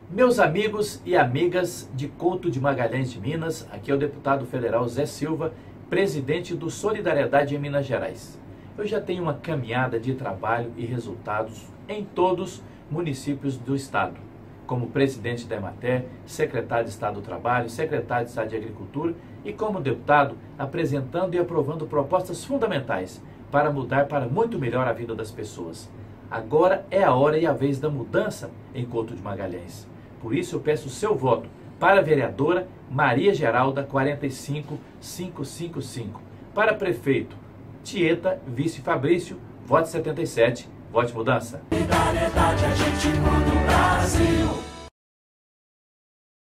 Meus amigos e amigas de Couto de Magalhães de Minas, aqui é o deputado federal Zé Silva, presidente do Solidariedade em Minas Gerais. Eu já tenho uma caminhada de trabalho e resultados em todos os municípios do estado, como presidente da Emater, secretário de Estado do Trabalho, secretário de Estado de Agricultura e como deputado apresentando e aprovando propostas fundamentais para mudar para muito melhor a vida das pessoas. Agora é a hora e a vez da mudança em Couto de Magalhães. Por isso eu peço o seu voto para a vereadora Maria Geralda 45555. Para prefeito Tieta, vice Fabrício, vote 77, vote mudança. Solidariedade a gente muda o Brasil.